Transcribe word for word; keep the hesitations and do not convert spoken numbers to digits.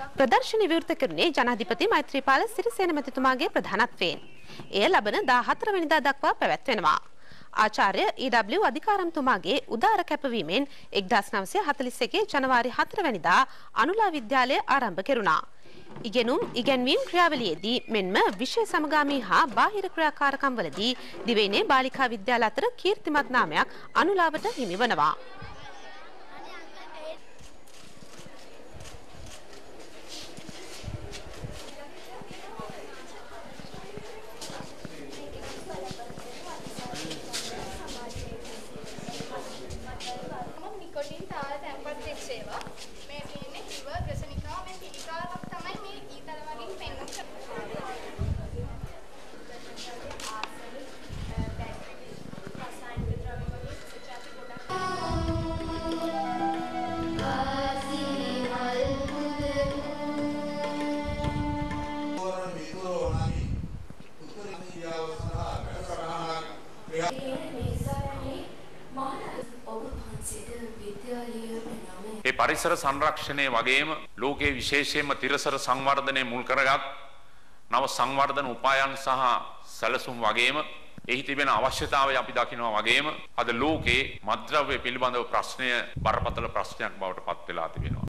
ප්‍රදර්ශනය විවෘත කෙරුණේ ජනාධිපති මෛත්‍රීපාල සිරිසේන මැතිතුමාගේ ප්‍රධානත්වයෙන්. එය ලබන දාහතර වෙනිදා දක්වා පැවැත්වෙනවා. ආචාර්ය ඊ.ඩබ්ලිව් අධිකාරම්තුමාගේ උදාර කැපවීමෙන් එක්දාස් නවසිය හතළිස් එකේ ජනවාරි හතර වෙනිදා අනුලා විද්‍යාලය ආරම්භ කෙරුණා. ඉගෙනුම් ඉගැන්වීම් ක්‍රියාවලියේදී මෙන්ම විෂය සමගාමී හා බාහිර ක්‍රියාකාරකම්වලදී දිවයිනේ බාලිකා විද්‍යාල අතර කීර්තිමත් නාමයක් අනුලාවට හිමි වනවා. ඒ පරිසර සංරක්ෂණය වගේම ලෝකයේ විශේෂයෙන්ම තිරසර සංවර්ධනය මුල් කරගත් නව සංවර්ධන උපායන් සහ සැලසුම් වගේම එහි තිබෙන අවශ්‍යතාවය අපි දකිනවා වගේම අද ලෝකයේ මත්ද්‍රව්‍ය පිළිබඳව ප්‍රශ්නය බරපතල ප්‍රශ්නයක් බවට පත් වෙලා තිබෙනවා.